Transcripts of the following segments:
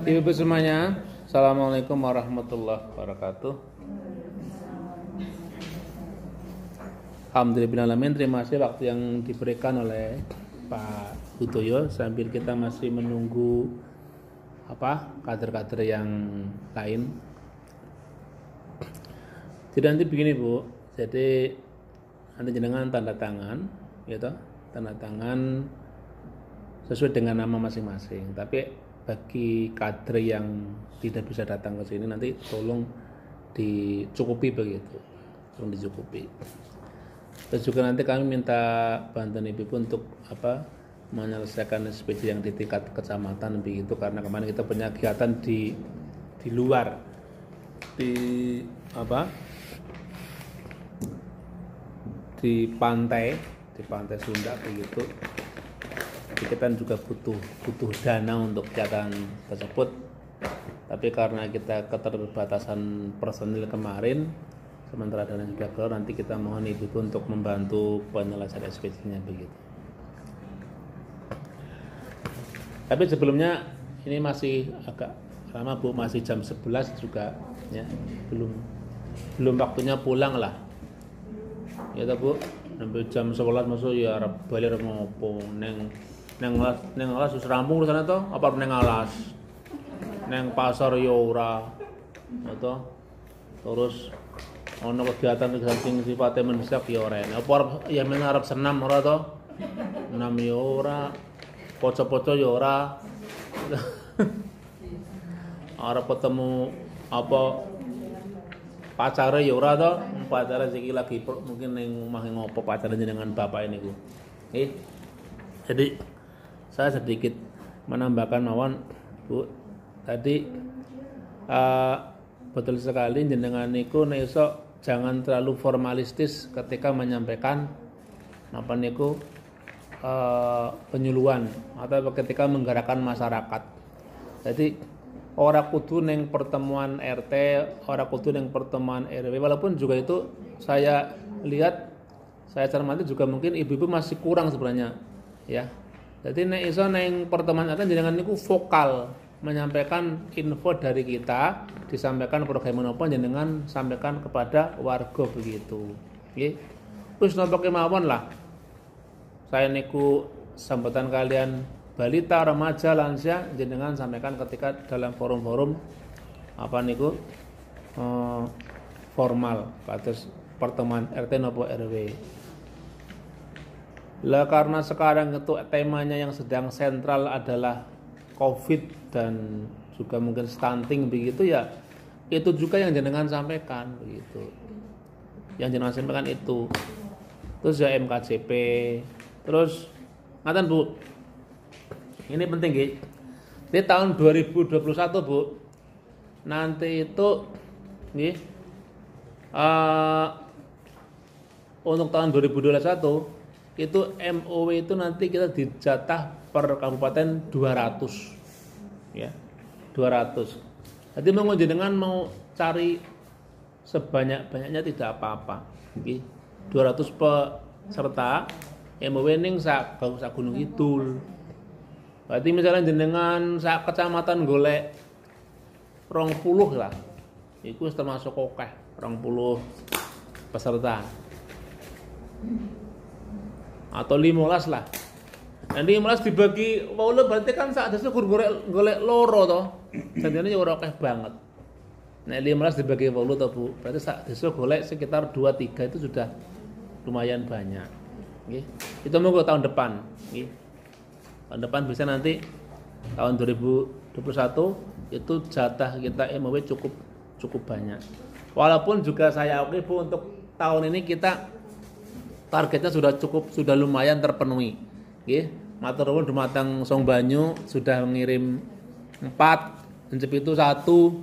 Ibu semuanya, Assalamualaikum warahmatullahi wabarakatuh. Alhamdulillahirrahmanirrahim. Terima kasih waktu yang diberikan oleh Pak Hutoyo sambil kita masih menunggu kader-kader yang lain. Jadi nanti begini Bu, jadi nanti jenengan tanda tangan, gitu, tanda tangan sesuai dengan nama masing-masing. Tapi bagi kader yang tidak bisa datang ke sini nanti tolong dicukupi begitu, tolong dicukupi. Terus juga nanti kami minta bantuan Ibu untuk menyelesaikan SPJ yang di tingkat kecamatan begitu, karena kemarin kita punya kegiatan di luar di pantai Sunda begitu. Jadi kita juga butuh dana untuk kegiatan tersebut. Tapi karena kita keterbatasan personil kemarin, sementara dana sudah keluar, nanti kita mohon Ibu untuk membantu penyelesaian SPJ-nya begitu. Tapi sebelumnya ini masih agak lama Bu, masih jam 11 juga ya. Belum waktunya pulang lah. Ya toh Bu, sampai jam 11 masuk ya arep bali arep ngopo neng alas wis rampung urusan to, apa neng alas. Neng pasar ya ora. Ya toh. Terus ono kegiatan sing sifatnya mendesak ya ora. Apa ya men arep senam ora to? Senam ya ora. Poco-poco ya ora. Arep ketemu pacare ya ora to, pacare iki lagi mungkin ning omah ngopo pacare jenengan bapak ini ku. Jadi saya sedikit menambahkan mawon Bu. Tadi betul sekali jenengan niku nek iso jangan terlalu formalistis ketika menyampaikan penyuluhan atau ketika menggerakkan masyarakat. Jadi ora kudu ning pertemuan RT, ora kudu ning pertemuan RW, walaupun juga itu saya lihat, saya cermati juga mungkin ibu-ibu masih kurang sebenarnya ya. Jadi nek iso ning pertemuan RT jenengan niku vokal menyampaikan info dari kita, disampaikan program menapa jenengan sampaikan kepada warga begitu. Nggih. Wis napa kemawon lah. Saya niku sambutan kalian balita, remaja, lansia jenengan sampaikan ketika dalam forum-forum formal kados pertemuan RT napa RW. Lah karena sekarang itu temanya yang sedang sentral adalah COVID dan juga mungkin stunting begitu ya, itu juga yang jenengan sampaikan begitu. Yang jenengan sampaikan itu. Terus ya MKJP. Terus ngaten Bu. Ini penting nggih. Di tahun 2021 Bu. Nanti itu nggih untuk tahun 2021 itu MOW itu nanti kita dijatah per kabupaten 200 ya. 200. Jadi jenengan mau cari sebanyak-banyaknya tidak apa-apa. Nggih. 200 peserta MOW ning sak Gunung Kidul. Berarti misalnya jenengan sak kecamatan golek 20 lah. Iku termasuk akeh 20 peserta. Atau 15 lah. Dan 15 dibagi 8 berarti kan sak desa golek loro to. Jadinya ya ora akeh banget. Nek 15 dibagi 8 to Bu, berarti sak desa golek sekitar 2-3 itu sudah lumayan banyak. Nggih. Itu monggo tahun depan, nggih. Tahun depan bisa nanti tahun 2021 itu jatah kita MOW cukup banyak. Walaupun juga saya oke Bu, untuk tahun ini kita targetnya sudah lumayan terpenuhi. Nggih. Matur nuwun dumateng Song Banyu sudah mengirim 4, Encep itu 1.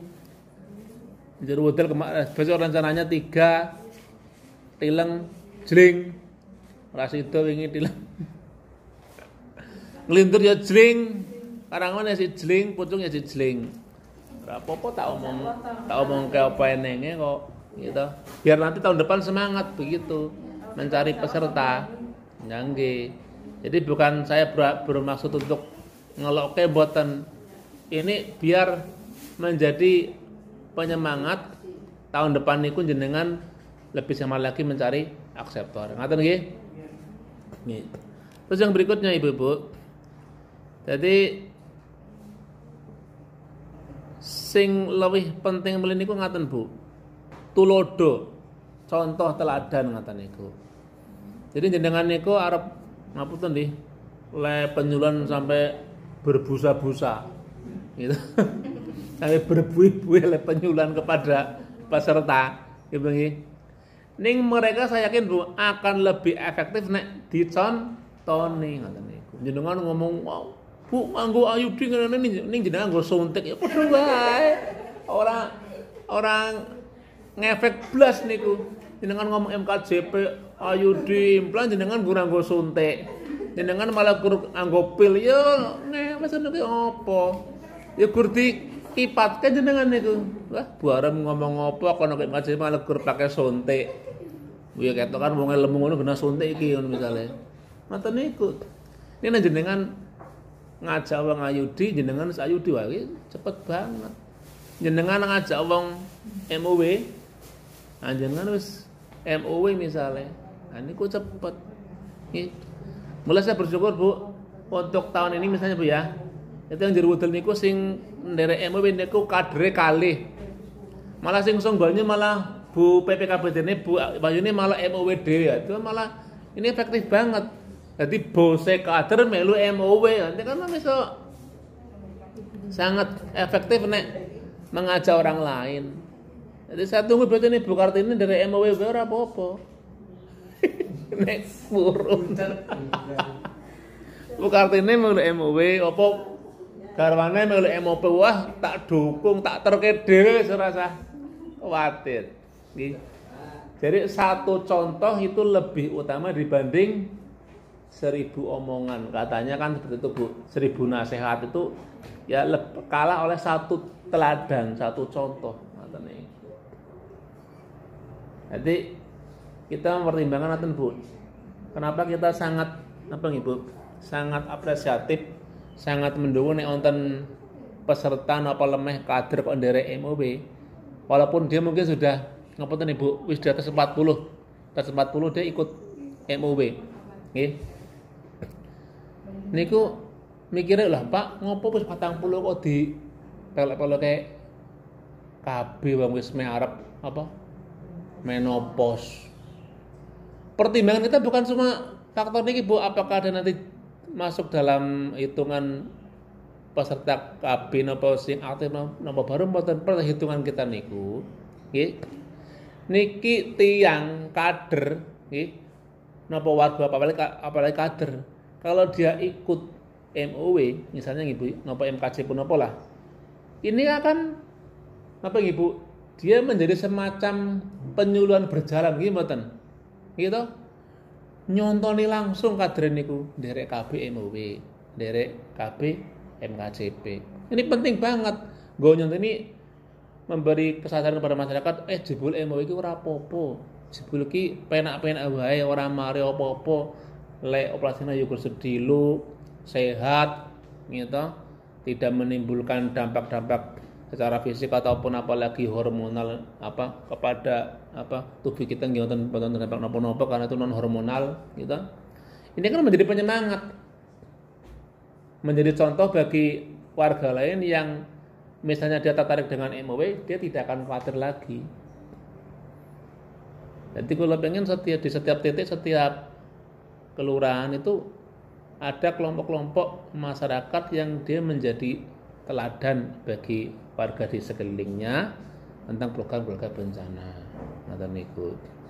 Jero Wedel besok rencananya 3. Tileng jling. Rasido wingi tileng. Nglintur ya jling. Karangan ya si jling, pucung ya si jling. Ora apa-apa tak omong ke apa enenge kok gitu. Biar nanti tahun depan semangat begitu mencari peserta. Nggih. Jadi bukan saya bermaksud untuk ngelokke mboten. ini biar menjadi penyemangat tahun depan niku jenengan lebih semangat lagi mencari akseptor. Ngaten nggih? Nggih. Terus yang berikutnya Ibu-ibu. Jadi sing lebih penting mlih niku ngaten Bu. Tulodo, contoh teladan ngaten niku. Jadi jenengan niku arep ngapunten nggih, le penyuluhan sampai berbusa-busa. Gitu. Sampai berbuih-buih le penyuluhan kepada peserta, gitu nggih. Ning mereka saya yakin Bu akan lebih efektif nek dicontoni ngoten niku. Jenengan ngomong, "Wow, Bu, nganggo ayudi ngene ning jenengan nggo suntik." Ya padha wae. Orang ngefek blas niku. Jenengan ngomong MKJP, ayudi implan jenengan nggo suntik. Jenengan malah gur nganggo pil ya wis niku apa? Ya gur diipatke jenengan niku. Wah, bareng ngomong apa kono MKJP malah gur pakai suntik. Ya ketok kan wong lemu ngono kena suntik iki ngono misale. Ngoten niku. Ini jenengan ngajak wong ayudi jenengan sayudi wae cepet banget. Jenengan ngajak wong MOW jenengan wis MOW misale. Nah niku cepet. Nggih. Mulai saya bersyukur Bu untuk tahun ini misalnya Bu ya. Itu yang jerwudel niku sing nderek MOW niku kadre kalih. Malah sing songgolnya malah Bu PPKBD ini Bu Bayu ini malah MOW dhewe ya. Itu malah ini efektif banget. Jadi bose kader melu MOW nanti kan bisa sangat efektif nek mengajak orang lain. Jadi saya tunggu berarti ini Bu Kartini dari MOW ora apa-apa. Nek burung. Bu Kartini melu MOW apa garwane melu MOP wah tak dukung tak terke dhewe serasa khawatir. Jadi satu contoh itu lebih utama dibanding 1000 omongan. Katanya kan seperti itu Bu, 1000 nasihat itu ya kalah oleh satu teladan, satu contoh. Jadi kita mempertimbangkan nanti Bu, kenapa kita sangat Bu, sangat apresiatif, sangat mendukung nek wonten peserta napa lemeh kader kok nderek MOW, walaupun dia mungkin sudah ngapunten Ibu wis di atas 40 dia ikut MOW. Nggih. Niku mikire lah Pak, ngopo wis 40 kok di pelek-peleke kabeh wong wis arep apa? Menopause. Pertimbangan kita bukan cuma faktor niki Bu, apakah ada nanti masuk dalam hitungan peserta KB napa sing aktif napa baru mboten perhitungan kita niku. Nggih. Niki tiyang kader nggih napa warga apalagi kader kalau dia ikut MOW misalnya Ibu napa MKJ pun napa lah ini akan apa Ibu dia menjadi semacam penyuluhan berjalan nggih mboten gitu nyontoni langsung kader niku nderek KB MOW nderek KB MKJP ini penting banget nggo nyontoni memberi kesadaran kepada masyarakat jebul MOW iki ora apa-apa. Jebul iki penak-penak wae ora mari apa-apa. Lek operasine yo sedilo, sehat gitu. Tidak menimbulkan dampak-dampak secara fisik ataupun apalagi hormonal kepada tubuh kita nggih wonten dampak napa-napa karena itu non hormonal gitu. Ini kan menjadi penyemangat. Menjadi contoh bagi warga lain yang misalnya dia tertarik dengan MOW, dia tidak akan khawatir lagi. Jadi kalau pengen di setiap titik, setiap kelurahan itu ada kelompok-kelompok masyarakat yang dia menjadi teladan bagi warga di sekelilingnya tentang program-program bencana. Ngoten niku.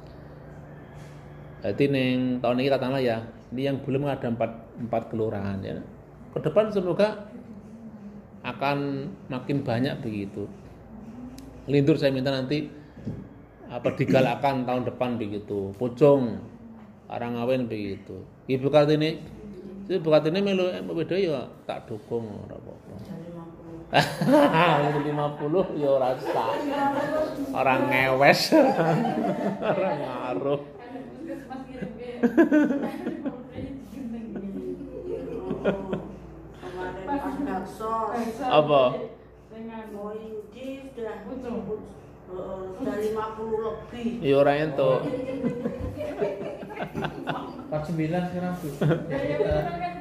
Jadi ning tahun ini katakanlah ya, ini yang belum ada 4 kelurahan ya. Ke depan semoga akan makin banyak begitu. Lindur saya minta nanti digalakkan tahun depan begitu. Pucung, Arangawen begitu. Ibu Kartini melu MPD ya tak dukung ora apa-apa. 50 ya ora sah. Orang ngewes. Ora ngaruh. bansos. Apa? Mau Yudi sudah 50 lebih. Ya ora entuk. 49 sekarang Bu. Jadi kita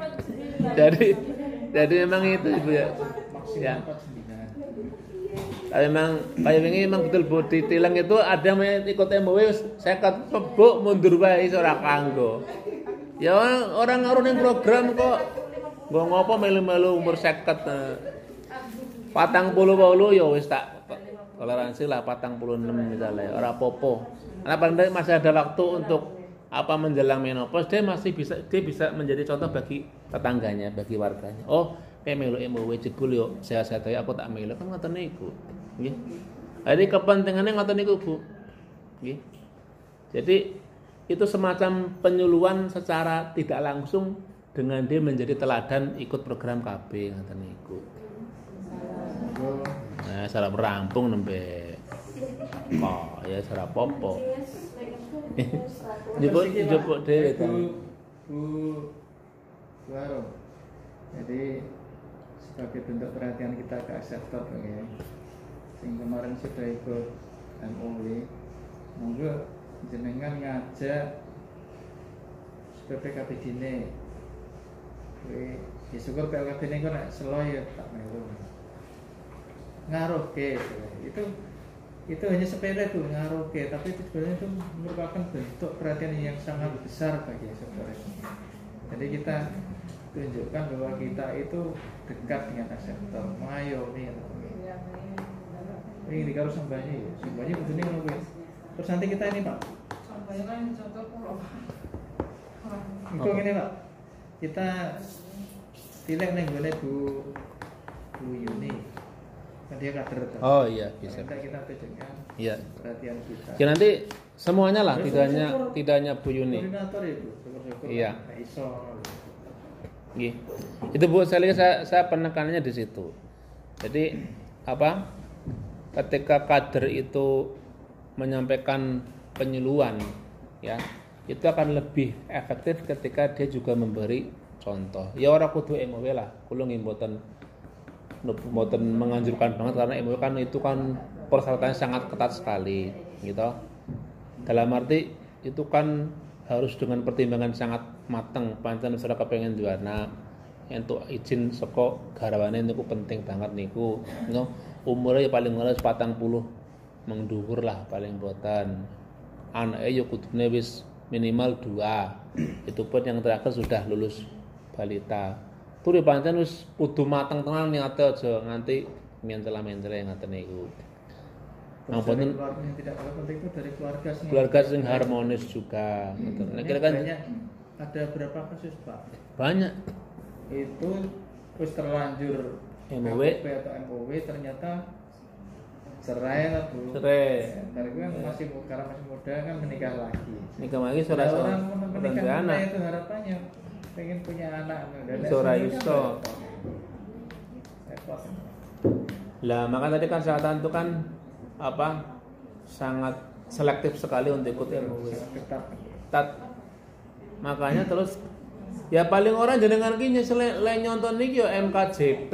Jadi memang itu Ibu ya. Ya. maksimal 49. Tapi memang kayak ini memang betul Bu ditilang itu ada yang ikut MOW saya kat pebuk mundur wae iso ora kanggo. Ya orang ngaruh ning program kok nggo ngopo melu-melu umur 50. 40 ya wis tak toleransi lah 46 misalnya ora apa-apa. Karena paling masih ada waktu untuk apa menjelang menopause dia bisa menjadi contoh bagi tetangganya, bagi warganya. Oh, melu MOW jebul yo sehat-sehat aku tak melu kan ngoten niku. Nggih. Jadi kepentingannya ngoten niku, Bu. Nggih. Jadi itu semacam penyuluhan secara tidak langsung dengan dia menjadi teladan ikut program KB ngoten niku. Nah, salah rampung nembe. Kok ya salah popo. Jepuk dhewe to. Bu Waro. Jadi sebagai bentuk perhatian kita ke aksetor ya. Sing kemarin sudah ikut MOW, monggo jenengan ngajak PPKB dine. Kowe ya syukur PPKB dine kok nek selo ya tak melu. Ngaruhke itu hanya sepele tuh ngaruhke, tapi itu sebenarnya itu merupakan bentuk perhatian yang sangat besar bagi sektor ini. Jadi kita tunjukkan bahwa kita itu dekat dengan sektor, mengayomi. Ini dikaro sembahnya ya, sembahnya begini ngono kuwi. Terus nanti kita ini Pak. Sembahnya kan contoh pulau. Itu ngene Pak. Kita tilek ning gone Bu Yuni. Kan dia kader tuh. Oh iya, bisa. Kita tunjukkan Iya. perhatian kita. Ya nanti semuanya lah, tidak hanya Bu Yuni. Koordinator ya Bu, syukur-syukur. Iya. Nek iso. Nggih. Itu Bu saya penekanannya di situ. Jadi apa? Ketika kader itu menyampaikan penyuluhan ya, itu akan lebih efektif ketika dia juga memberi contoh. Ya ora kudu MOW lah, kula nggih mboten menganjurkan banget karena MOW kan itu kan persyaratannya sangat ketat sekali gitu. Dalam arti itu kan harus dengan pertimbangan sangat matang, pancen saudara kepengen duwe anak entuk izin saka garawane niku penting banget niku. No, umurnya ya paling ngeles 40 mengdukur lah paling botan. Anaknya ya kudune wis minimal 2. Itu pun yang terakhir sudah lulus balita. Turu pancen wis kudu mateng tenan niate aja nganti mencela-mencela ngaten niku. Ampun Keluarga yang tidak kalah penting itu dari keluarga sing harmonis juga. Nah, kira kan banyak, ada berapa kasus Pak? banyak Itu terus terlanjur MOW. KPP atau MOW ternyata cerai lah Bu. Cerai. Karena itu kan karena masih muda kan menikah lagi. nikah lagi Ada saudara orang menikah muda anak. itu harapannya pengen punya anak. Dan Sora sebenarnya iso. repot. Lah maka tadi kan saat itu kan apa sangat selektif sekali untuk ikut MOW. Ketat. Makanya terus ya paling orang jenengan ki nyesel nyonton niki ya MKJP.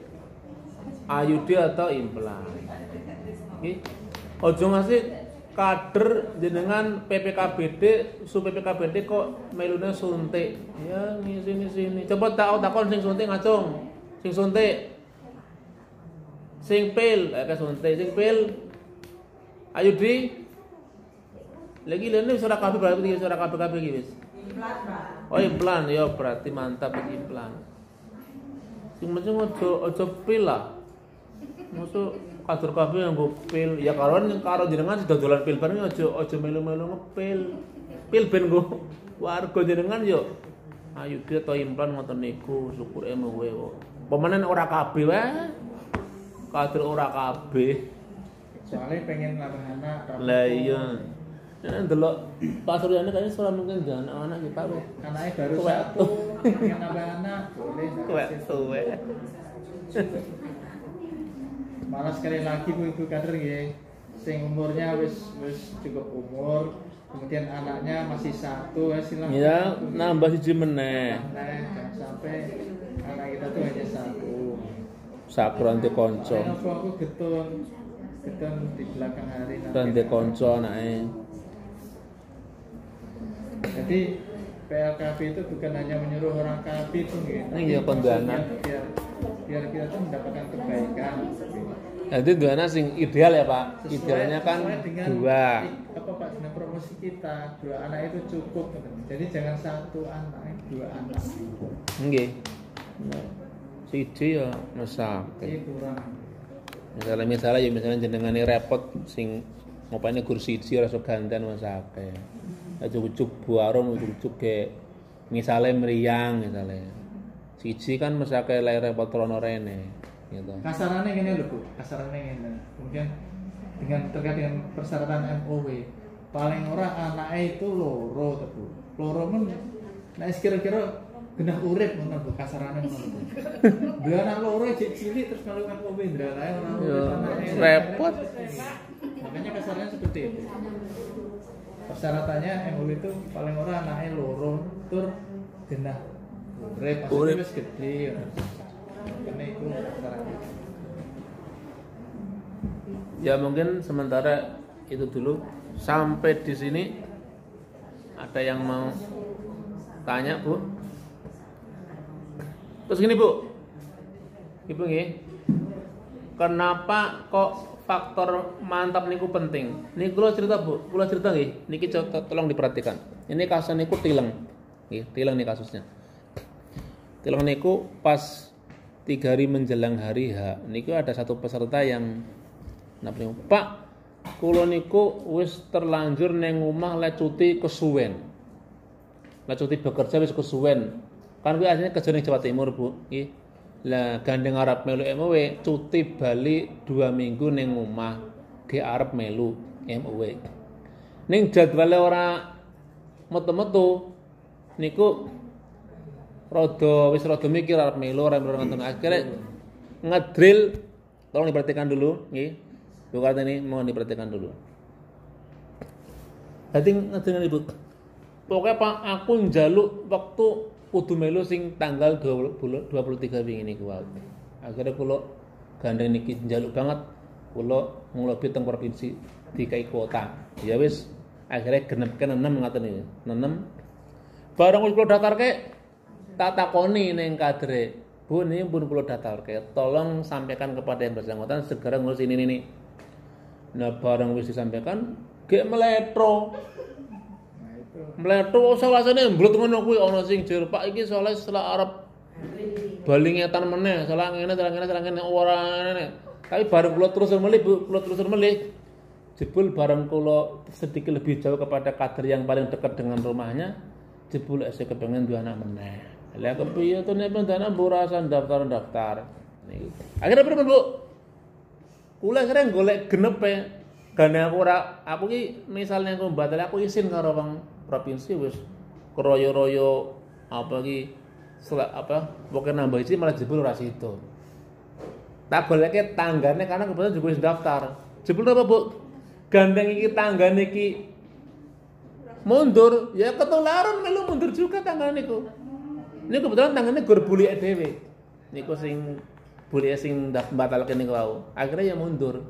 AYUD atau implan. Nggih. Ojo ngasih kader jenengan PPKBD, su PPKBD kok melune suntik. Ya ngisi-ngisi. Coba takon sing suntik ngacung. Sing suntik. Sing pil, suntik sing pil. AYUD. Lagi lene wis ora kabeh berarti wis ora kabeh iki wis. Oh implan ya berarti mantap implan. Sing mesti ojo pil lah. Masuk kader kabeh nggo pil. Ya karo jenengan dodolan pil bareng ojo melu-melu ngepil. Pil ben nggo warga jenengan yo. Ayo dia to implan ngoten niku syukur MOW kok. Pemenen ora kabeh wae. Kader ora kabeh. Soalnya pengen nambah anak. Lah iya. Nek ndelok Pak Suryani kayaknya ora mungkin jangan anak kita kok. Anaknya baru Tuwek. satu, pengen nambah anak, boleh. Tuwek. Malah sekali lagi Bu Ibu kader ya, sing umurnya wis cukup umur, kemudian anaknya masih satu, silakan. Ya nambah siji meneh. Jangan sampai anak kita tuh hanya satu. Sakron di konco. Apa aku getun di belakang hari Dan di konco anake. Jadi PLKP itu bukan hanya menyuruh orang kafir itu gitu. Ini ya kondana. Biar kita tuh mendapatkan kebaikan. Jadi dua anak sing ideal ya Pak. Idealnya kan sesuai dengan dua. Apa Pak dengan promosi kita 2 anak itu cukup. Jadi jangan 1 anak, 2 anak. Nggih. Siji ya mesake. Ini kurang. Misalnya jenengane repot sing ngopane gur siji ora iso ganten mesake. Ujuk-ujuk buarung ujuk-ujuk ke misale mriyang misale. Siji kan mesake lair repot rono rene gitu. Kasarannya gini loh Bu, kasarannya gini. Kemudian terkait dengan persyaratan MOW, paling ora anaknya itu loro tuh Bu. Loro men, nah kira-kira genah urip ngono Bu, kasarannya ngono Bu. Dua anak loro cek cilik terus kalau MOW ndralae ora urip Repot. Makanya kasarnya seperti itu. Persyaratannya MOW itu paling ora anaknya loro tur genah urip, maksudnya wis gede. Karena itu kasarnya. Ya mungkin sementara itu dulu sampai di sini. Ada yang mau tanya Bu? Terus gini Bu, Ibu nggih, kenapa kok faktor mantap niku penting? Niki kula cerita Bu, kula cerita nggih. Niki tolong diperhatikan. Ini kasus niku tileng, nggih, tileng nih kasusnya. Tileng niku pas 3 hari menjelang hari H, niku ada satu peserta yang napa niku, Pak, kula niku wis terlanjur neng omah le cuti kesuwen. Le cuti bekerja wis kesuwen. Kan kuwi asline kerja ning Jawa Timur, Bu. Nggih. Lah gandeng arep melu MOW, cuti bali 2 minggu ning omah, ge arep melu MOW. Ning jadwale ora metu-metu niku rada mikir arep melu ora ngoten. Akhire ngedrill, tolong diperhatikan dulu, nggih. Bu Kartini mohon diperhatikan dulu. Dadi ngedrill Ibu. Pokoknya Pak, aku njaluk waktu kudu melu sing tanggal 23 wingi niku wae. Akhire kula gandeng niki njaluk banget kula nglobi teng provinsi dikai kuota. Ya wis akhire genepken 6 ngaten iki. 6. Bareng wis kula daftarke tak takoni ning kadre, Bu ini pun kula daftarke, tolong sampaikan kepada yang bersangkutan segera ngurus ini. Nah bareng wis disampaikan gek meletro. Mletho sawasane mbrut ngono kuwi ana sing jer Pak iki soalnya setelah arep bali ngetan meneh, salah ngene ora ngene. Tapi bareng kula terus melih, jebul bareng kula sedikit lebih jauh kepada kader yang paling dekat dengan rumahnya, jebul saya kepengen dua anak meneh. Lah kepiye to nek pendana mburasan daftar. Niki. Akhirnya pripun Bu? Kula akhirnya golek genepe. Gane aku ki misalnya aku batal aku izin karo Bang provinsi wis keroyo-royo apa ki pokoke nambah isi malah jebul ora sido. Tak goleke tanggane karena kebetulan juga wis daftar. Jebul apa Bu? Gandeng iki tanggane iki mundur, ya ketularan melu mundur juga tanggane niku. Ini kebetulan tanggane gur bulike dhewe. Niku sing bulike sing batalke niku wau. Akhirnya ya mundur.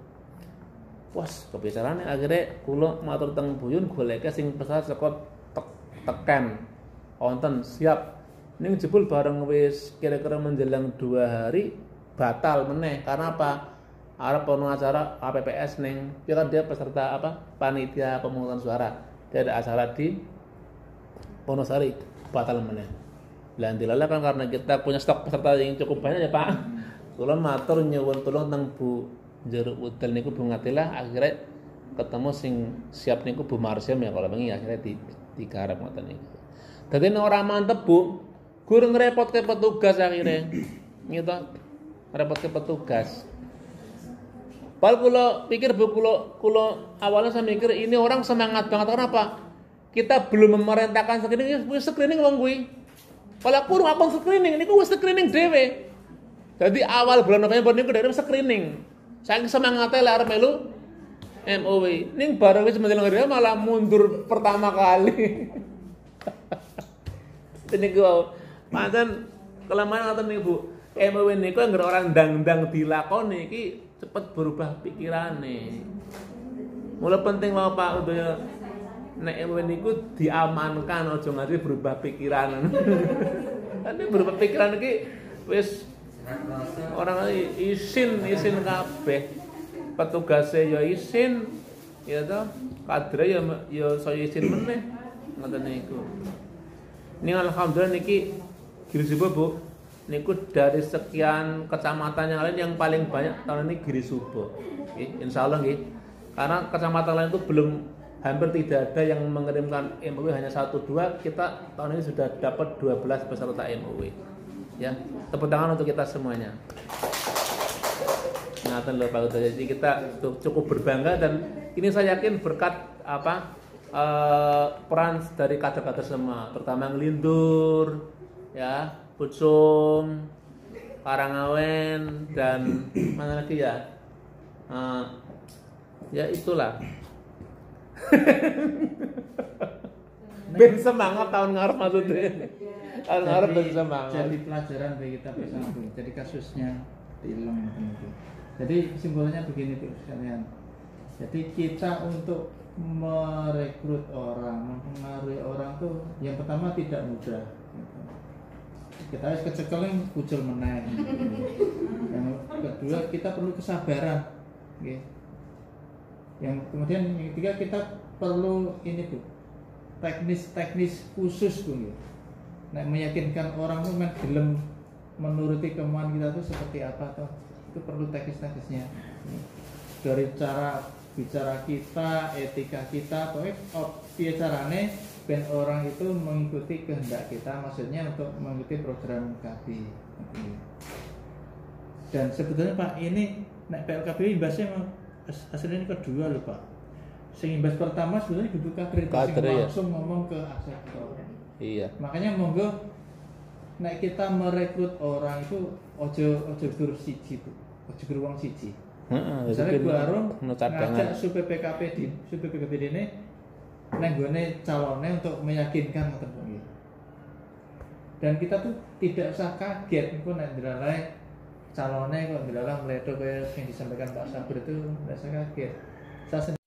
Wes kebicarane akhirnya kula matur teng buyun goleke sing pesawat saka teken wonten siap ning jebul bareng wis kira-kira menjelang 2 hari batal meneh karena apa? Arep ono acara KPPS ning kan dia peserta panitia pemungutan suara. Dia ada acara di Wonosari batal meneh. Lah dilala kan karena kita punya stok peserta yang cukup banyak ya Pak. Kula matur nyuwun tulung teng Bu Jeruk Udel niku Bu Ngatilah akhirnya ketemu sing siap niku Bu Marsiam ya kalau bengi akhirnya digarap ngoten niku. Dadi nek ora mantep Bu, gur ngrepotke petugas akhirnya. Gitu. Repotke petugas. Pal kula pikir Bu kula awalnya saya mikir ini orang semangat banget kenapa? Kita belum memerintahkan screening wong kuwi. Kalau aku screening niku wis screening dhewe. Jadi awal bulan November niku dhewe screening. Saking semangatnya lah arep melu MOW. Ning bareng wis menjelang hari malah mundur pertama kali. Niku pancen kelemahan ngoten niku Bu. MUI niku anggere orang ndang-ndang dilakoni iki cepet berubah pikirane. Mulai penting wae Pak Udoyo nek MUI niku diamankan aja nganti berubah pikiran. Kan berubah pikiran iki wis orang isin kabeh. Petugasnya ya isin, ya toh, kadre ya saya isin meneh. Ngoten niku. Ini alhamdulillah niki Giri Subo Bu. Niku dari sekian kecamatan yang lain yang paling banyak tahun ini Giri Subo. Nggih, insyaallah nggih. Karena kecamatan lain itu belum hampir tidak ada yang mengirimkan MUI, hanya 1-2. Kita tahun ini sudah dapat 12 peserta MUI. Ya, tepuk tangan untuk kita semuanya. Ngaten lho Pak Utoyo. Jadi kita cukup berbangga dan ini saya yakin berkat peran dari kader-kader semua, terutama Ngelindur, ya, Pucung, Karangawen dan mana lagi ya? Ya itulah. Ben semangat tahun ngarep maksudnya. Tahun ngarep ben semangat. Jadi pelajaran bagi kita bersama. Jadi kasusnya diulang itu. Jadi simbolnya begini tuh sekalian. Jadi kita untuk merekrut orang, mempengaruhi orang tuh yang pertama tidak mudah. Kita harus kecekelin kucel menang. Yang kedua kita perlu kesabaran. Yang kemudian yang ketiga kita perlu ini tuh teknis khusus tuh. Nah, meyakinkan orang tuh gelem menuruti kemauan kita tuh seperti apa tuh. Itu perlu teknis-teknisnya. Dari cara bicara kita, etika kita, pokoknya carane ben orang itu mengikuti kehendak kita, maksudnya untuk mengikuti program KB. Dan sebetulnya Pak ini nek PLKB imbasnya hasilnya ini kedua loh Pak. Sing imbas pertama sebenarnya duduk kader langsung ngomong ke akseptor. Iya. Makanya monggo nek kita merekrut orang itu ojo gur siji Bu. Ojo gur wong siji. Misalnya Barung ngajak PKPD ini neng gone calonnya untuk meyakinkan ngoten kuwi. Dan kita tuh tidak usah kaget niku nek ndelalae calonnya kok ndelalah meledo kaya yang disampaikan Pak Sabri itu tidak usah kaget. Saya